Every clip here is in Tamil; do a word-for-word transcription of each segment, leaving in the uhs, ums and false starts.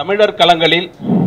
தமிழர் களங்களில்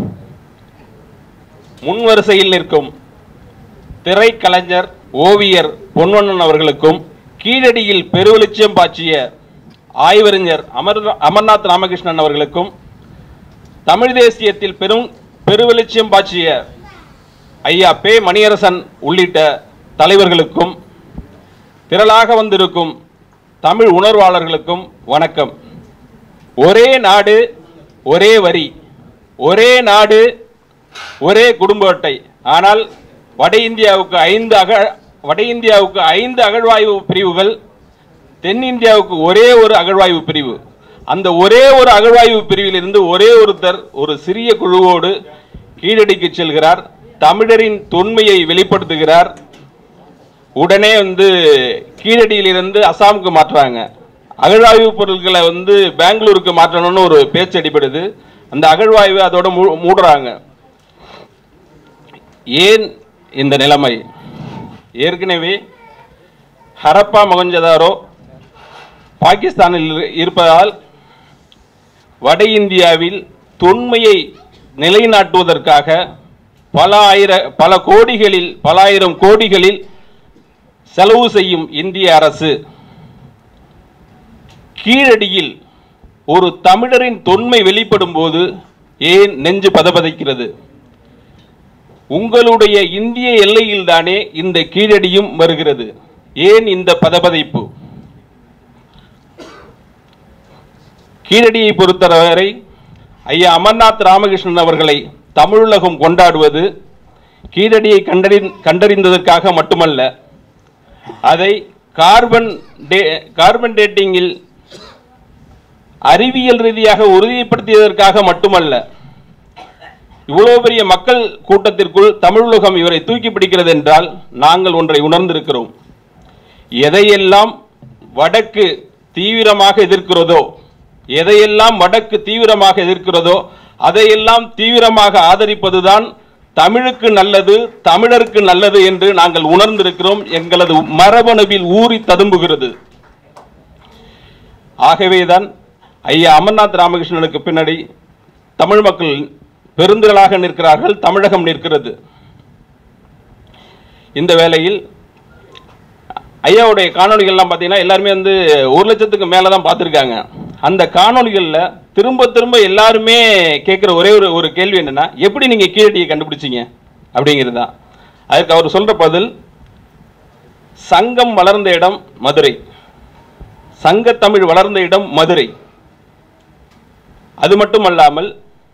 முன்வரிசையில் நிற்கும் திரைக்கலைஞர் ஓவியர் பொன்வண்ணன் அவர்களுக்கும் கீழடியில் பெருவெளிச்சம் பாய்ச்சிய ஆய்வறிஞர் அமர் அமர்நாத் ராமகிருஷ்ணன் அவர்களுக்கும் தமிழ் தேசியத்தில் பெரும் பெருவெளிச்சம் பாய்ச்சிய ஐயா பே மணியரசன் உள்ளிட்ட தலைவர்களுக்கும் திரளாக வந்திருக்கும் தமிழ் உணர்வாளர்களுக்கும் வணக்கம். ஒரே நாடு ஒரே வரி, ஒரே நாடு ஒரே குடும்ப அட்டை. ஆனால் வட இந்தியாவுக்கு ஐந்து அக வட இந்தியாவுக்கு ஐந்து அகழ்வாய்வு பிரிவுகள், தென்னிந்தியாவுக்கு ஒரே ஒரு அகழ்வாய்வு பிரிவு. அந்த ஒரே ஒரு அகழ்வாய்வு பிரிவில் இருந்து ஒரே ஒருத்தர் ஒரு சிறிய குழுவோடு கீழடிக்கு செல்கிறார், தமிழரின் தொன்மையை வெளிப்படுத்துகிறார். உடனே வந்து கீழடியிலிருந்து அசாமுக்கு மாற்றுறாங்க. அகழ்வாய்வு பொருட்களை வந்து பெங்களூருக்கு மாற்றணும்னு ஒரு பேச்சு அடிபடுது. அந்த அகழ்வாய்வு அதோட மூடுறாங்க. ஏன் இந்த நிலைமை? ஏற்கனவே ஹரப்பா மொஹஞ்சதாரோ பாகிஸ்தானில் இருப்பதால் வட இந்தியாவில் தொன்மையை நிலைநாட்டுவதற்காக பல ஆயிர பல கோடிகளில் பல ஆயிரம் கோடிகளில் செலவு செய்யும் இந்திய அரசு கீழடியில் ஒரு தமிழரின் தொன்மை வெளிப்படும் போது ஏன் நெஞ்சு பதபதைக்கிறது? உங்களுடைய இந்திய எல்லையில் தானே இந்த கீழடியும் வருகிறது. ஏன் இந்த பதபதைப்பு? கீழடியை பொறுத்தவரை ஐயா அமர்நாத் ராமகிருஷ்ணன் அவர்களை தமிழுலகம் கொண்டாடுவது கீழடியை கண்டறி கண்டறிந்ததற்காக மட்டுமல்ல, அதை கார்பன் டே கார்பன் டேட்டிங்கில் அறிவியல் ரீதியாக உறுதிப்படுத்தியதற்காக மட்டுமல்ல. இவ்வளவு பெரிய மக்கள் கூட்டத்திற்குள் தமிழுலகம் இவரை தூக்கி பிடிக்கிறது என்றால் நாங்கள் ஒன்றை உணர்ந்திருக்கிறோம். எதையெல்லாம் வடக்கு தீவிரமாக எதிர்க்கிறதோ எதையெல்லாம் வடக்கு தீவிரமாக எதிர்க்கிறதோ அதையெல்லாம் தீவிரமாக ஆதரிப்பதுதான் தமிழுக்கு நல்லது, தமிழருக்கு நல்லது என்று நாங்கள் உணர்ந்திருக்கிறோம். எங்களது மரபணுவில் ஊறி ததும்புகிறது. ஆகவேதான் ஐயா அமர்நாத் ராமகிருஷ்ணனுக்கு பின்னாடி தமிழ் மக்கள் பெருந்திரளாக நிற்கிறார்கள், தமிழகம் நிற்கிறது. இந்த வேளையில் ஐயாவுடைய காணொலிகள்லாம் பார்த்தீங்கன்னா எல்லாருமே வந்து ஒரு லட்சத்துக்கு மேலே தான் பார்த்துருக்காங்க. அந்த காணொலிகளில் திரும்ப திரும்ப எல்லாருமே கேட்குற ஒரே ஒரு ஒரு கேள்வி என்னென்னா, எப்படி நீங்கள் கீழடியை கண்டுபிடிச்சிங்க அப்படிங்கிறது தான். அதுக்கு அவர் சொல்கிற பதில், சங்கம் வளர்ந்த இடம் மதுரை, சங்கத்தமிழ் வளர்ந்த இடம் மதுரை. அது மட்டுமல்லாமல்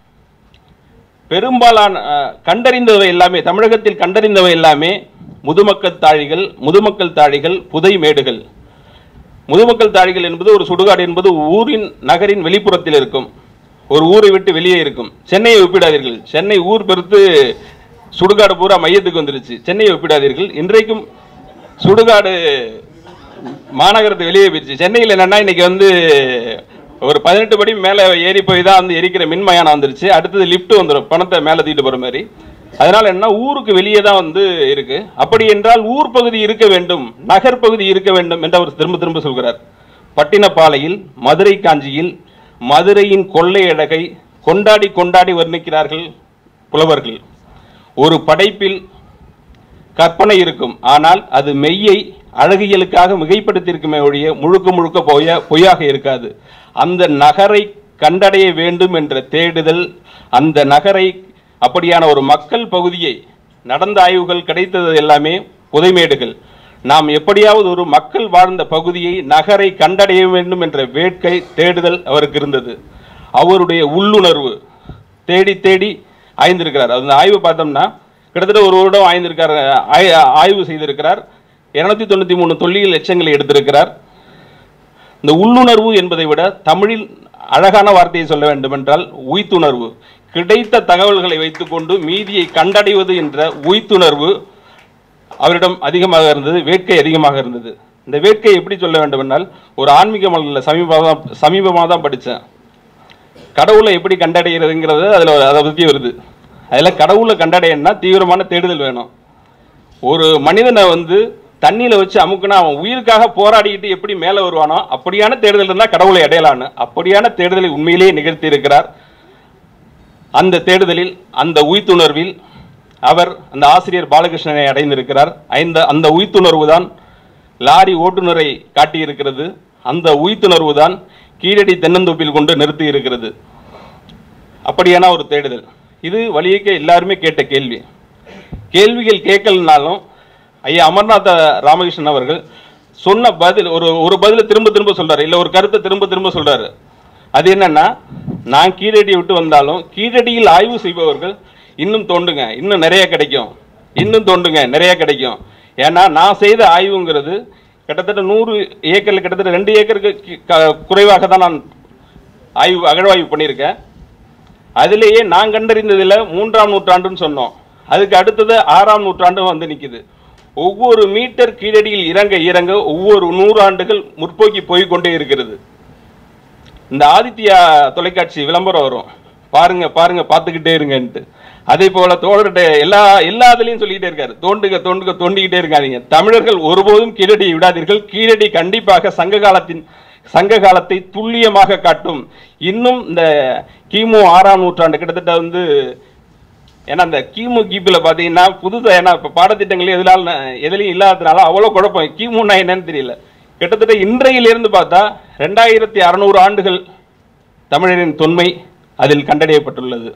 பெரும்பாலான கண்டறிந்தவை எல்லாமே, தமிழகத்தில் கண்டறிந்தவை எல்லாமே முதுமக்கள் தாழிகள், முதுமக்கள் தாழிகள், புதை மேடுகள். முதுமக்கள் தாழிகள் என்பது ஒரு சுடுகாடு என்பது ஊரின் நகரின் வெளிப்புறத்தில் இருக்கும், ஒரு ஊரை விட்டு வெளியே இருக்கும். சென்னையை ஒப்பிடாதீர்கள், சென்னை ஊர் பெருத்து சுடுகாடு பூரா மையத்துக்கு வந்துருச்சு. சென்னையை ஒப்பிடாதீர்கள். இன்றைக்கும் சுடுகாடு மாநகரத்து வெளியே போயிடுச்சு. சென்னையில் என்னன்னா இன்னைக்கு வந்து ஒரு பதினெட்டு படி மேலே ஏறி போய் தான் வந்து எரிக்கிற மின்மயானம் வந்துருச்சு. அடுத்தது லிஃப்ட் வந்துடும், பணத்தை மேலே தூக்கிட்டு போகிற மாதிரி. அதனால என்ன, ஊருக்கு வெளியே தான் வந்து இருக்கு. அப்படி என்றால் ஊர் பகுதி இருக்க வேண்டும், நகர் பகுதி இருக்க வேண்டும் என்று அவர் திரும்ப திரும்ப சொல்கிறார். பட்டினப்பாலையில், மதுரை காஞ்சியில் மதுரையின் கொள்ளையழகை கொண்டாடி கொண்டாடி வர்ணிக்கிறார்கள் புலவர்கள். ஒரு படைப்பில் கற்பனை இருக்கும், ஆனால் அது மெய்யை அழகியலுக்காக மிகைப்படுத்தியிருக்குமே ஒழிய முழுக்க முழுக்க பொய்யா பொய்யாக இருக்காது. அந்த நகரை கண்டடைய வேண்டும் என்ற தேடுதல், அந்த நகரை அப்படியான ஒரு மக்கள் பகுதியை நடந்த ஆய்வுகள் கிடைத்தது எல்லாமே புதைமேடுகள். நாம் எப்படியாவது ஒரு மக்கள் வாழ்ந்த பகுதியை, நகரை கண்டடைய வேண்டும் என்ற வேட்கை தேடுதல் அவருக்கு இருந்தது. அவருடைய உள்ளுணர்வு தேடி தேடி ஆய்ந்திருக்கிறார். அந்த ஆய்வு பார்த்தோம்னா கிட்டத்தட்ட ஒரு வருடம் ஆய்ந்திருக்கார், ஆய்வு செய்திருக்கிறார். இருநூத்தி தொண்ணூத்தி மூணு தொல்லியல் எச்சங்களை எடுத்திருக்கிறார். இந்த உள்ளுணர்வு என்பதை விட தமிழில் அழகான வார்த்தையை சொல்ல வேண்டும் என்றால் உய்த்துணர்வு. கிடைத்த தகவல்களை வைத்துக்கொண்டு மீதியை கண்டடைவது என்ற உய்த்துணர்வு அவரிடம் அதிகமாக இருந்தது, வேட்கை அதிகமாக இருந்தது. இந்த வேட்கை எப்படி சொல்ல வேண்டும் என்றால், ஒரு ஆன்மீக மலரில் சமீபமாக சமீபமாக தான் படித்தேன். கடவுளை எப்படி கண்டடைகிறதுங்கிறது அதில் அதை பற்றி வருது. அதில் கடவுளை கண்டடையன்னா தீவிரமான தேடுதல் வேணும். ஒரு மனிதனை வந்து தண்ணியில் வச்சு அமுக்குனா அவன் உயிருக்காக போராடிக்கிட்டு எப்படி மேலே வருவானோ அப்படியான தேடுதல் இருந்தால் கடவுளை அடையலான்னு, அப்படியான தேடுதலை உண்மையிலேயே நிகழ்த்தி இருக்கிறார். அந்த தேடுதலில் அந்த உய்த்துணர்வில் அவர் அந்த ஆசிரியர் பாலகிருஷ்ணனை அடைந்திருக்கிறார். அந்த அந்த உய்த்துணர்வு தான் லாரி ஓட்டுநரை காட்டியிருக்கிறது. அந்த உய்த்துணர்வு தான் கீழடி தென்னந்தோப்பில் கொண்டு நிறுத்தி இருக்கிறது. அப்படியான ஒரு தேடுதல். இது வழியேக்க எல்லாருமே கேட்ட கேள்வி. கேள்விகள் கேட்கலனாலும் ஐயா அமர்நாத ராமகிருஷ்ணன் அவர்கள் சொன்ன பதில் ஒரு ஒரு பதிலை திரும்ப திரும்ப சொல்றாரு, இல்லை ஒரு கருத்தை திரும்ப திரும்ப சொல்றாரு. அது என்னன்னா, நான் கீழடியை விட்டு வந்தாலும் கீழடியில் ஆய்வு செய்பவர்கள் இன்னும் தோண்டுங்க, இன்னும் நிறைய கிடைக்கும், இன்னும் தோண்டுங்க, நிறைய கிடைக்கும். ஏன்னா நான் செய்த ஆய்வுங்கிறது கிட்டத்தட்ட நூறு ஏக்கர்ல கிட்டத்தட்ட ரெண்டு ஏக்கருக்கு குறைவாக தான் நான் ஆய்வு அகழ்வாய்வு பண்ணியிருக்கேன். அதிலேயே நான் கண்டறிந்ததில் மூன்றாம் நூற்றாண்டுன்னு சொன்னோம். அதுக்கு அடுத்தது ஆறாம் நூற்றாண்டும் வந்து நிற்குது. ஒவ்வொரு மீட்டர் கீழடியில் இறங்க இறங்க ஒவ்வொரு நூறாண்டுகள் முற்போக்கி போய்கொண்டே இருக்கிறது. இந்த ஆதித்யா தொலைக்காட்சி விளம்பரம் வரும், பாருங்க பாருங்க பார்த்துக்கிட்டே இருங்கன்ட்டு. அதே போல தோழர்கிட்ட எல்லா எல்லாத்துலையும் சொல்லிக்கிட்டே இருக்காரு, தோண்டுக தோண்டுக தோண்டிக்கிட்டே இருக்காதீங்க, தமிழர்கள் ஒருபோதும் கீழடியை விடாதீர்கள், கீழடி கண்டிப்பாக சங்க காலத்தின் சங்க காலத்தை துல்லியமாக காட்டும். இன்னும் இந்த கிமு ஆறாம் நூற்றாண்டு கிட்டத்தட்ட வந்து, ஏன்னா இந்த கிமு கிபியில் பார்த்தீங்கன்னா புதுதாக, ஏன்னா இப்போ பாடத்திட்டங்களே எதிரால எதுலையும் இல்லாததுனால அவ்வளோ குழப்பம். கிமுன்னா என்னன்னு தெரியல. கிட்டத்தட்ட இன்றையிலிருந்து பார்த்தா ரெண்டாயிரத்தி அறுநூறு ஆண்டுகள் தமிழரின் தொன்மை அதில் கண்டறியப்பட்டுள்ளது.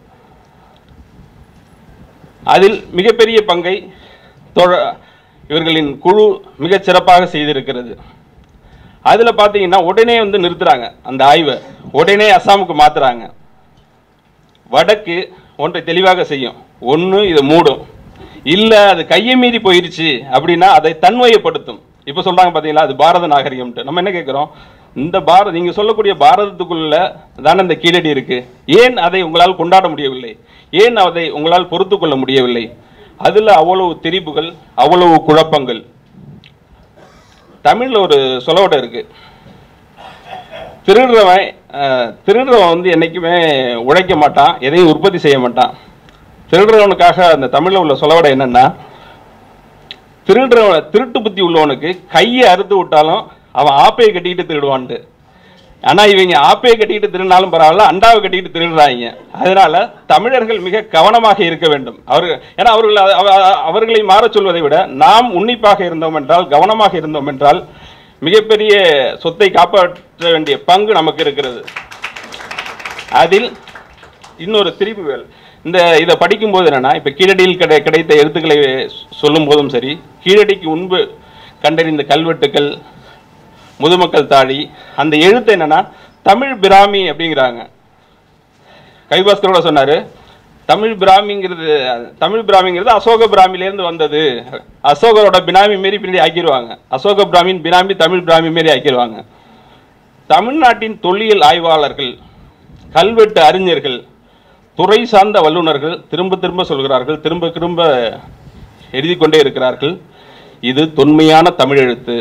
அதில் மிகப்பெரிய பங்கை இவர்களின் குழு மிகச் சிறப்பாக செய்திருக்கிறது. அதில் பார்த்தீங்கன்னா உடனே வந்து நிறுத்துறாங்க அந்த ஆய்வை, உடனே அஸ்ஸாமுக்கு மாத்துறாங்க. வடக்கு ஒன்றை தெளிவாக செய்யும், ஒன்று இதை மூடும், இல்லை அது கையை மீறி போயிடுச்சு அப்படின்னா அதை தன்மையப்படுத்தும். இப்போ சொல்றாங்க பார்த்தீங்களா, அது பாரத நாகரிகம்ட்டு. நம்ம என்ன கேட்குறோம், இந்த பாரத நீங்க சொல்லக்கூடிய பாரதத்துக்குள்ள தானே இந்த கீழடி இருக்கு, ஏன் அதை உங்களால் கொண்டாட முடியவில்லை, ஏன் அதை உங்களால் பொறுத்து கொள்ள முடியவில்லை? அதுல அவ்வளவு திரிபுகள், அவ்வளவு குழப்பங்கள். தமிழ்ல ஒரு சொலவடை இருக்கு, திருடுறவன் திருடுறவன் வந்து என்னைக்குமே உழைக்க மாட்டான், எதையும் உற்பத்தி செய்ய மாட்டான். திருடுறவனுக்காக அந்த தமிழ்ல உள்ள சொலவடை என்னன்னா, திருடுறவன் திருட்டு புத்தி உள்ளவனுக்கு கையை அறுத்து விட்டாலும் அவன் ஆப்பையை கட்டிக்கிட்டு திருடுவான்ட்டு. ஆனா இவங்க ஆப்பையை கட்டிக்கிட்டு திருடினாலும் பரவாயில்ல, அண்டாவை கட்டிக்கிட்டு திருடுறாங்க. அதனால தமிழர்கள் மிக கவனமாக இருக்க வேண்டும். அவர்கள் ஏன்னா அவர்கள் அவர்களை மாற சொல்வதை விட நாம் உன்னிப்பாக இருந்தோம் என்றால், கவனமாக இருந்தோம் என்றால் மிகப்பெரிய சொத்தை காப்பாற்ற வேண்டிய பங்கு நமக்கு இருக்கிறது. அதில் இன்னொரு திரிபு வேல், இந்த இதை படிக்கும்போது என்னன்னா, இப்போ கீழடியில் கிடை கிடைத்த எழுத்துக்களை சொல்லும் போதும் சரி, கீழடிக்கு முன்பு கண்டறிந்த கல்வெட்டுக்கள், முதுமக்கள் தாழி, அந்த எழுத்து என்னன்னா தமிழ் பிராமி அப்படிங்கிறாங்க. கைபாஸ்கரோட சொன்னாரு, தமிழ் பிராமிங்கிறது தமிழ் பிராமிங்கிறது அசோக பிராமிலேருந்து வந்தது, அசோகரோட பினாமி மாரி பின்னாடி ஆக்கிடுவாங்க, அசோக பிராமின் பினாமி தமிழ் பிராமி மாரி ஆக்கிடுவாங்க. தமிழ்நாட்டின் தொல்லியல் ஆய்வாளர்கள், கல்வெட்டு அறிஞர்கள், துறை சார்ந்த வல்லுநர்கள் திரும்ப திரும்ப சொல்கிறார்கள், திரும்ப திரும்ப எழுதி கொண்டே இருக்கிறார்கள், இது தொன்மையான தமிழ் எழுத்து.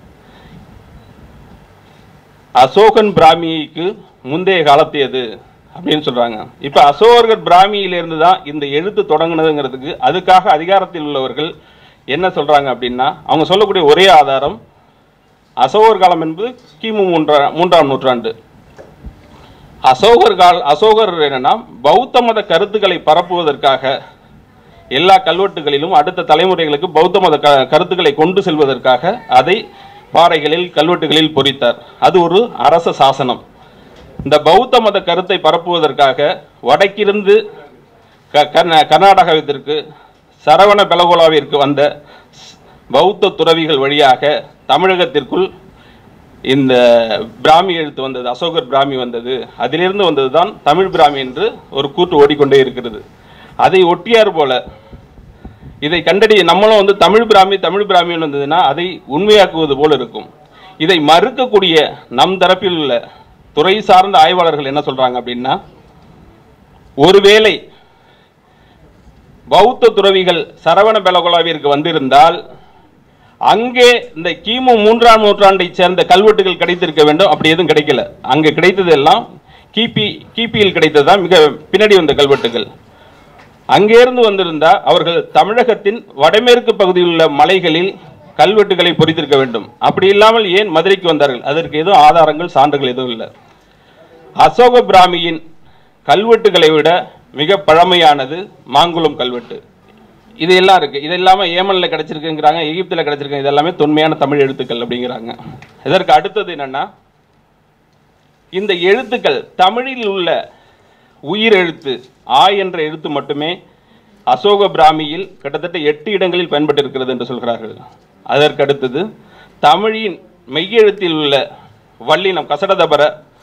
அசோகன் பிராமிக்கு முந்தைய காலத்தியது அப்படின்னு சொல்றாங்க. இப்ப அசோகர் பிராமியிலிருந்து தான் இந்த எழுத்து தொடங்குனதுங்கிறதுக்கு அதுக்காக அதிகாரத்தில் உள்ளவர்கள் என்ன சொல்றாங்க அப்படின்னா, அவங்க சொல்லக்கூடிய ஒரே ஆதாரம் அசோகர் காலம் என்பது கிமு மூன்றா மூன்றாம் நூற்றாண்டு. அசோகர் கால் அசோகர் என்னன்னா பௌத்த மத கருத்துக்களை பரப்புவதற்காக எல்லா கல்வெட்டுகளிலும் அடுத்த தலைமுறைகளுக்கு பௌத்த மத கருத்துக்களை கொண்டு செல்வதற்காக அதை பாறைகளில் கல்வெட்டுகளில் பொறித்தார். அது ஒரு அரச சாசனம். இந்த பௌத்த மத கருத்தை பரப்புவதற்காக வடக்கிருந்து கர்நாடகாவிற்கு சரவண பெலகோலாவிற்கு வந்த பௌத்த துறவிகள் வழியாக தமிழகத்திற்குள் இந்த பிராமி எழுத்து வந்தது, அசோகர் பிராமி வந்தது. அதிலிருந்து வந்ததுதான் தமிழ் பிராமி என்று ஒரு கூற்று ஓடிக்கொண்டே இருக்கிறது. அதை ஒட்டியார் போல இதை கண்டறி நம்மளும் வந்து தமிழ் பிராமி தமிழ் பிராமின்னு வந்ததுன்னா அதை உண்மையாக்குவது போல இருக்கும். இதை மறுக்கக்கூடிய நம் தரப்பில் உள்ள துறை சார்ந்த ஆய்வாளர்கள் என்ன சொல்றாங்க அப்படின்னா, ஒருவேளை பௌத்த துறவிகள் சரவண பெலகோலாவிற்கு வந்திருந்தால் அங்கே இந்த கிமு மூன்றாம் நூற்றாண்டை சேர்ந்த கல்வெட்டுகள் கிடைத்திருக்க வேண்டும். அப்படி எதுவும் கிடைக்கல. அங்கே கிடைத்தது எல்லாம் கிபி கிபியில் கிடைத்ததுதான் மிக பின்னாடி வந்த கல்வெட்டுகள். அங்கேருந்து வந்திருந்தா அவர்கள் தமிழகத்தின் வடமேற்கு பகுதியில் உள்ள மலைகளில் கல்வெட்டுகளை பொறித்திருக்க வேண்டும். அப்படி இல்லாமல் ஏன் மதுரைக்கு வந்தார்கள்? அதற்கு எதுவும் ஆதாரங்கள், சான்றுகள் எதுவும் இல்லை. அசோக பிராமியின் கல்வெட்டுகளை விட மிக பழமையானது மாங்குளம் கல்வெட்டு. இது எல்லாம் இருக்கு. இது இல்லாமல் ஏமனில் கிடைச்சிருக்குங்கிறாங்க, எகிப்தில் கிடைச்சிருக்கு. இது எல்லாமே தொன்மையான தமிழ் எழுத்துக்கள் அப்படிங்கிறாங்க. இதற்கு அடுத்தது என்னன்னா, இந்த எழுத்துக்கள் தமிழில் உள்ள உயிர் எழுத்து ஆ என்ற எழுத்து மட்டுமே அசோக பிராமியில் கிட்டத்தட்ட எட்டு இடங்களில் பயன்பட்டிருக்கிறது என்று சொல்கிறார்கள். அதற்கு அடுத்தது தமிழின் மெய்யெழுத்தில் உள்ள வல்லினம் கசடதபர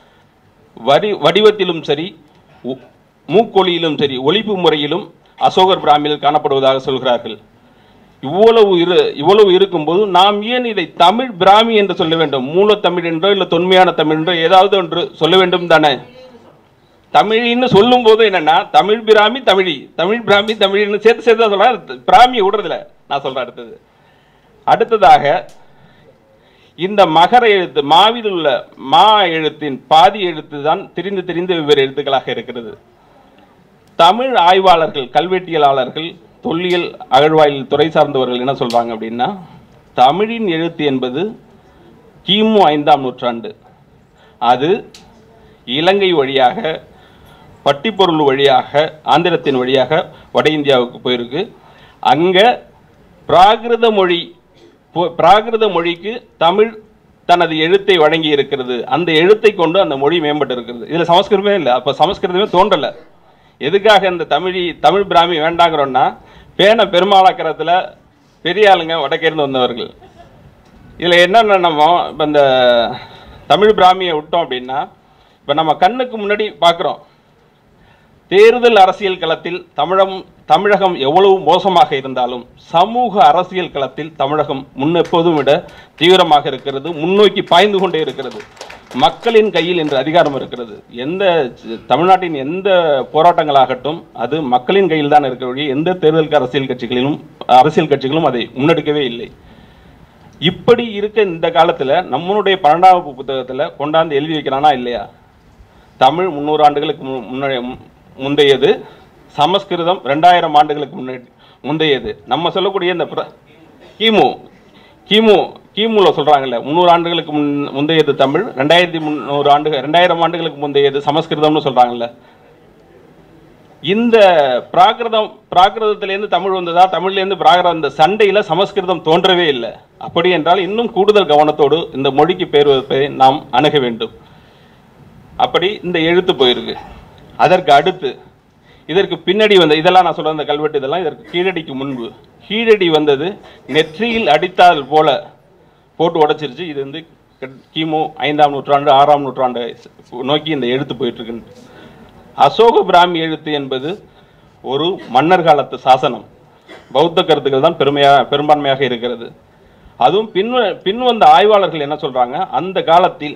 வரி வடிவத்திலும் சரி, மூக்கொலியிலும் சரி, ஒலிப்பு முறையிலும் அசோகர் பிராமியில் காணப்படுவதாக சொல்கிறார்கள். இவ்வளவு இரு இவ்வளவு இருக்கும்போது நாம் ஏன் இதை தமிழ் பிராமி என்று சொல்ல வேண்டும்? மூலத்தமிழ் என்றோ இல்லை தொன்மையான தமிழ் என்றோ ஏதாவது ஒன்று சொல்ல வேண்டும் தானே. தமிழின்னு சொல்லும் போது என்னன்னா, தமிழ் பிராமி தமிழி, தமிழ் பிராமி தமிழின்னு சேர்த்து சேர்த்து தான் சொல்றேன், பிராமியை விடுறதில்ல. நான் சொல்றேன் அடுத்தது அடுத்ததாக இந்த மகர எழுத்து மாவில் உள்ள மா எழுத்தின் பாதி எழுத்து தான் திரிந்து திரிந்து வெவ்வேறு எழுத்துக்களாக இருக்கிறது. தமிழ் ஆய்வாளர்கள், கல்வெட்டியலாளர்கள், தொல்லியல் அகழ்வாயில் துறை சார்ந்தவர்கள் என்ன சொல்றாங்க அப்படின்னா, தமிழின் எழுத்து என்பது கிமு ஐந்தாம் நூற்றாண்டு. அது இலங்கை வழியாக, பட்டிப்பொருள் வழியாக, ஆந்திரத்தின் வழியாக வட இந்தியாவுக்கு போயிருக்கு. அங்க பிராகிருத மொழி பிராகிருத மொழிக்கு தமிழ் தனது எழுத்தை வழங்கி இருக்கிறது. அந்த எழுத்தை கொண்டு அந்த மொழி மேம்பட்டு இருக்கிறது. இதுல சமஸ்கிருதமே இல்லை. அப்ப சமஸ்கிருதமே தோன்றல. எதுக்காக இந்த தமிழி தமிழ் பிராமி வேண்டாங்கிறோம்னா, பேன பெருமாளாக்கிறதுல பெரிய ஆளுங்க வடக்கேர்ந்து வந்தவர்கள். இதுல என்னென்ன, நம்ம இப்போ இந்த தமிழ் பிராமியை விட்டோம் அப்படின்னா, இப்போ நம்ம கண்ணுக்கு முன்னாடி பார்க்குறோம், தேர்தல் அரசியல் களத்தில் தமிழகம் தமிழகம் எவ்வளவு மோசமாக இருந்தாலும் சமூக அரசியல் களத்தில் தமிழகம் முன்னெப்போதும் விட தீவிரமாக இருக்கிறது, முன்னோக்கி பாய்ந்து கொண்டே இருக்கிறது. மக்களின் கையில் இன்று அதிகாரம் இருக்கிறது. எந்த தமிழ்நாட்டின் எந்த போராட்டங்களாகட்டும் அது மக்களின் கையில் தான் இருக்கிற, எந்த தேர்தல் அரசியல் கட்சிகளிலும் அரசியல் கட்சிகளும் அதை முன்னெடுக்கவே இல்லை. இப்படி இருக்க இந்த காலத்தில் நம்மளுடைய பன்னெண்டாவது புத்தகத்தில் கொண்டாந்து எழுதி வைக்கிறானா இல்லையா? தமிழ் முன்னூறு ஆண்டுகளுக்கு முன்னாடி முந்தையது, சமஸ்கிருதம் ரெண்டாயிரம் ஆண்டுகளுக்கு முன்னாடி முந்தையது. நம்ம சொல்லக்கூடிய இந்த கிமு கிமு கிமுல சொல்றாங்கல்ல, முன்னூறு ஆண்டுகளுக்கு முன் முந்தையது தமிழ், ரெண்டாயிரத்தி முன்னூறு ஆண்டுகள் ரெண்டாயிரம் ஆண்டுகளுக்கு முந்தையது சமஸ்கிருதம்னு சொல்றாங்கல்ல. இந்த பிராகிருதம் பிராகிருதத்திலேருந்து தமிழ் வந்ததா, தமிழ்லேருந்து பிராகிருதம், இந்த சண்டையில் சமஸ்கிருதம் தோன்றவே இல்லை. அப்படி என்றால் இன்னும் கூடுதல் கவனத்தோடு இந்த மொழிக்கு பேர் வைப்பதை நாம் அணுக வேண்டும். அப்படி இந்த எழுத்து போயிருக்கு. அதற்கு அடுத்து இதற்கு பின்னாடி வந்த இதெல்லாம் நான் சொல்ற அந்த கல்வெட்டு இதெல்லாம் இதற்கு கீழடிக்கு முன்பு. கீழடி வந்தது நெற்றியில் அடித்தால் போல போட்டு உடைச்சிருச்சு. இது வந்து கிமு ஐந்தாம் நூற்றாண்டு ஆறாம் நூற்றாண்டு நோக்கி இந்த எழுத்து போயிட்டு இருக்கு. அசோக பிராமி எழுத்து என்பது ஒரு மன்னர் காலத்து சாசனம். பௌத்த கருத்துக்கள் தான் பெருமையாக பெரும்பான்மையாக இருக்கிறது. அதுவும் பின் பின் வந்த ஆய்வாளர்கள் என்ன சொல்றாங்க, அந்த காலத்தில்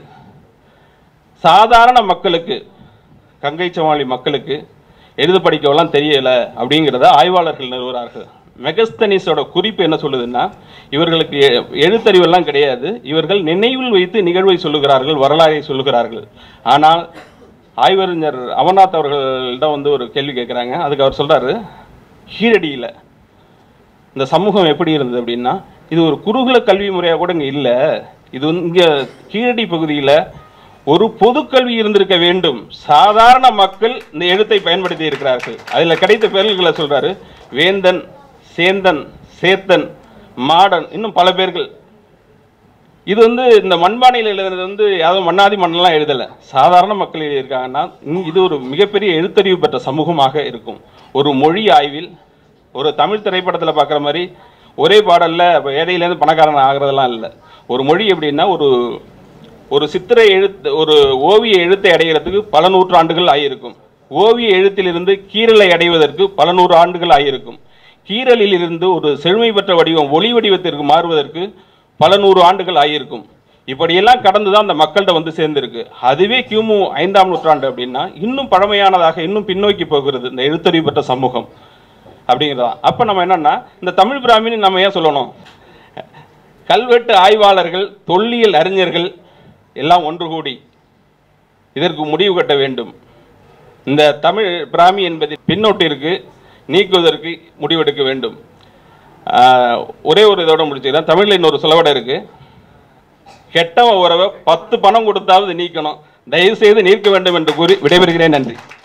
சாதாரண மக்களுக்கு, கங்கை சமாளி மக்களுக்கு எழுத படிக்கவெல்லாம் தெரியல அப்படிங்கிறத ஆய்வாளர்கள் நிறுவுகிறார்கள். மெகஸ்தனிஸோட குறிப்பு என்ன சொல்லுதுன்னா, இவர்களுக்கு எழுத்தறிவெல்லாம் கிடையாது, இவர்கள் நினைவில் வைத்து நிகழ்வை சொல்லுகிறார்கள், வரலாறை சொல்லுகிறார்கள். ஆனால் ஆய்வறிஞர் அமர்நாத் அவர்களிடம் வந்து ஒரு கேள்வி கேட்குறாங்க. அதுக்கு அவர் சொல்றாரு, கீழடியில் இந்த சமூகம் எப்படி இருந்தது அப்படின்னா, இது ஒரு குருகுல கல்வி முறையாக கூட இங்கே இல்லை. இது இங்கே கீழடி பகுதியில் ஒரு பொதுக்கல்வி இருந்திருக்க வேண்டும். சாதாரண மக்கள் இந்த எழுத்தை பயன்படுத்தி இருக்கிறார்கள். அதில் கிடைத்த பேர்களை சொல்றாரு, வேந்தன், சேந்தன், சேத்தன், மாடன், இன்னும் பல பேர்கள். இது வந்து இந்த மண்பானையில் எழுதுறது வந்து யாரும் மன்னாதி மன்னெல்லாம் எழுதலை, சாதாரண மக்கள் எழுதியிருக்காங்கன்னா இது ஒரு மிகப்பெரிய எழுத்தறிவு பெற்ற சமூகமாக இருக்கும். ஒரு மொழி ஆய்வில் ஒரு தமிழ் திரைப்படத்தில் பார்க்குற மாதிரி ஒரே பாடலில் ஏழையிலேருந்து பணக்காரன் ஆகிறதெல்லாம் இல்லை. ஒரு மொழி எப்படின்னா, ஒரு ஒரு சித்திரை எழுத்து, ஒரு ஓவிய எழுத்தை அடைகிறதுக்கு பல நூற்று ஆண்டுகள் ஆகியிருக்கும். ஓவிய எழுத்திலிருந்து கீரலை அடைவதற்கு பல நூறு ஆண்டுகள் ஆகியிருக்கும். கீரலில் இருந்து ஒரு செழுமை பெற்ற வடிவம் ஒளி வடிவத்திற்கு மாறுவதற்கு பல நூறு ஆண்டுகள் ஆகியிருக்கும். இப்படியெல்லாம் கடந்துதான் அந்த மக்கள்கிட்ட வந்து சேர்ந்திருக்கு. அதுவே கிமு ஐந்தாம் நூற்றாண்டு அப்படின்னா இன்னும் பழமையானதாக, இன்னும் பின்னோக்கி போகிறது இந்த எழுத்தறிவு பெற்ற சமூகம் அப்படிங்கிறதா. அப்ப நம்ம என்னன்னா, இந்த தமிழ் பிராமின்னு நம்ம ஏன் சொல்லணும்? கல்வெட்டு ஆய்வாளர்கள், தொல்லியல் அறிஞர்கள் எல்லாம் ஒன்று கூடி இதற்கு முடிவு கட்ட வேண்டும். இந்த தமிழ் பிராமி என்பதை பின்னோட்டிற்கு நீக்குவதற்கு முடிவெடுக்க வேண்டும். ஒரே ஒரு இதோட முடிச்சுக்கிறேன். தமிழில் இன்னொரு சொலவடை இருக்கு, கெட்டவ உறவை பத்து பணம் கொடுத்தாவது நீக்கணும், தயவு செய்து நீக்க வேண்டும் என்று கூறி விடைபெறுகிறேன். நன்றி.